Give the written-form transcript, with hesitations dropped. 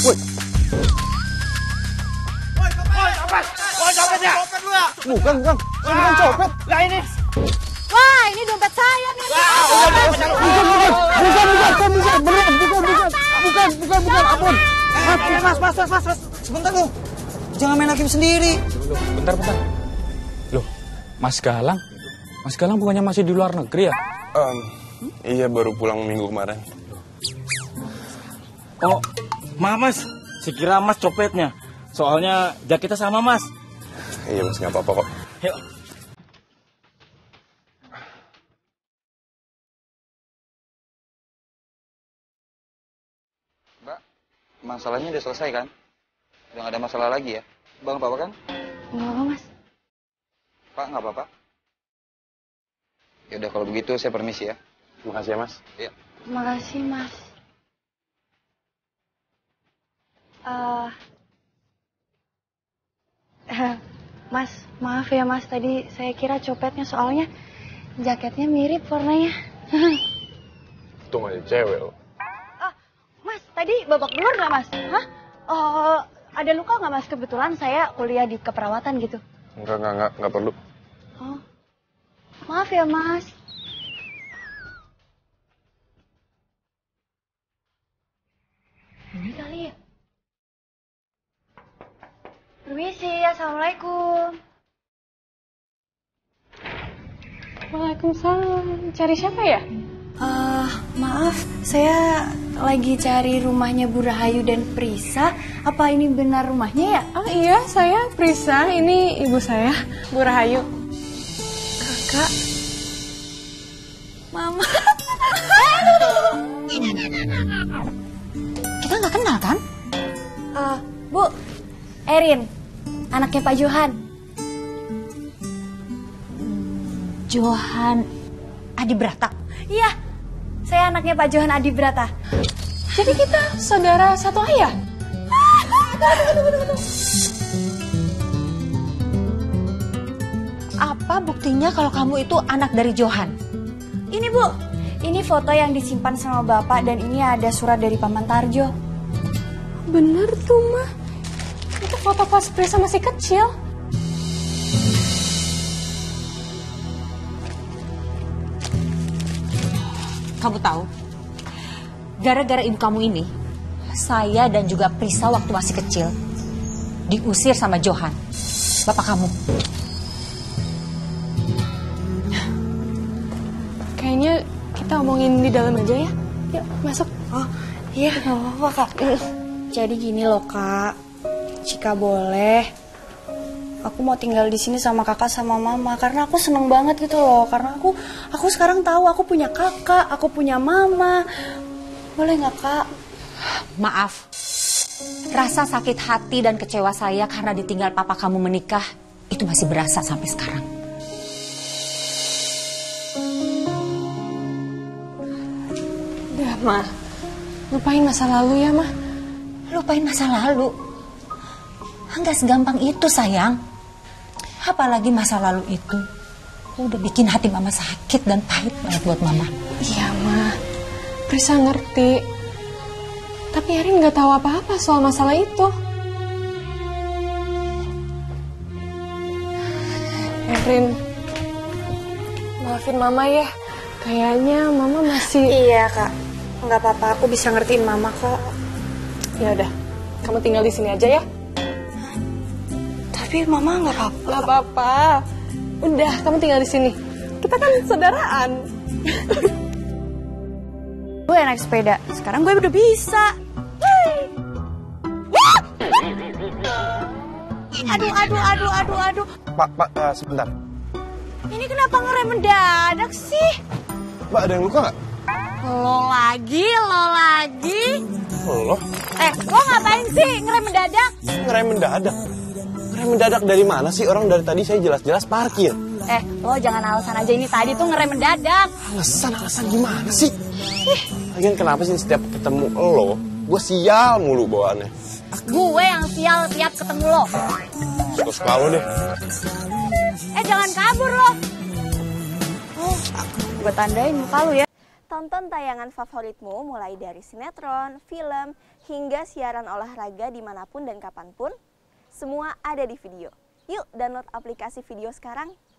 Woi. Woi, copet ya? Bukan copet. Lah ini. Wah, ini dompet saya nih. Bukan, ampun. Mas, sebentar dong. Jangan main hakim sendiri. Bentar. Loh, Mas Galang bukannya masih di luar negeri ya? Iya, baru pulang minggu kemarin. Oh, maaf Mas. Sekira Mas copetnya. Soalnya jaketnya sama Mas. Iya Mas, nggak apa-apa kok. Yuk. Mbak, masalahnya udah selesai kan? Udah nggak ada masalah lagi ya? Bang, apa-apa kan? Nggak apa, Mas. Pak, nggak apa-apa? Ya udah kalau begitu saya permisi ya. Terima kasih ya Mas. Iya. Terima kasih, Mas. Mas, maaf ya Mas, tadi saya kira copetnya soalnya jaketnya mirip warnanya. Untung aja cewek lo. Mas, tadi babak belur nggak Mas? Hah? Ada luka nggak Mas? Kebetulan saya kuliah di keperawatan gitu. Enggak perlu. Oh, maaf ya Mas. Ini kali ya. Permisi, assalamualaikum. Waalaikumsalam. Cari siapa ya? Maaf, saya lagi cari rumahnya Bu Rahayu dan Prisa. Apa ini benar rumahnya ya? Oh iya, saya Prisa. Ini ibu saya, Bu Rahayu. Kakak. Mama. Kita nggak kenal kan? Bu, Erin, anaknya Pak Johan. Johan Adibrata. Iya, saya anaknya Pak Johan Adibrata. Jadi kita saudara satu ayah? Apa buktinya kalau kamu itu anak dari Johan? Ini Bu, ini foto yang disimpan sama Bapak dan ini ada surat dari Paman Tarjo. Bener tuh, Mah. Itu foto pas Prisa masih kecil. Kamu tahu, gara-gara ibu kamu ini, saya dan juga Prisa waktu masih kecil diusir sama Johan, bapak kamu. Kayaknya kita omongin di dalam aja ya. Yuk, masuk. Oh, iya, nggak apa-apa Kak. Jadi gini loh Kak, jika boleh, aku mau tinggal di sini sama kakak sama mama karena aku seneng banget gitu loh. Karena aku sekarang tahu aku punya kakak, aku punya mama. Boleh nggak Kak? Maaf, rasa sakit hati dan kecewa saya karena ditinggal papa kamu menikah itu masih berasa sampai sekarang. Udah, Mah. Lupain masa lalu ya, Mah. Lupain masa lalu? Enggak segampang itu, sayang. Apalagi masa lalu itu udah bikin hati mama sakit dan pahit banget buat mama. Iya, Mah. Prisa ngerti. Tapi Erin nggak tahu apa-apa soal masalah itu. Erin, maafin mama ya. Kayaknya mama masih... Iya Kak, nggak apa-apa. Aku bisa ngertiin mama kok. Ya udah, kamu tinggal di sini aja ya. Tapi mama nggak apa-apa. Nggak apa-apa. Udah, kamu tinggal di sini. Kita kan saudaraan. Gue naik sepeda. Sekarang gue udah bisa. Aduh. Pak, sebentar. Ini kenapa ngerem mendadak sih? Mbak, ada yang luka nggak? Lo lagi. Lo? Lo ngapain sih ngerem mendadak? Ngerem mendadak? Ngerem mendadak dari mana sih? Orang dari tadi saya jelas-jelas parkir. Lo jangan alasan aja, ini tadi tuh ngerem mendadak. Alasan gimana sih? Lagian kenapa sih setiap ketemu lo, gue sial mulu bawaannya? Gue yang sial tiap ketemu lo. Suka-suka lo deh. Jangan kabur lo. Gue tandain muka lo ya. Tonton tayangan favoritmu mulai dari sinetron, film, hingga siaran olahraga dimanapun dan kapanpun. Semua ada di Video. Yuk download aplikasi Video sekarang.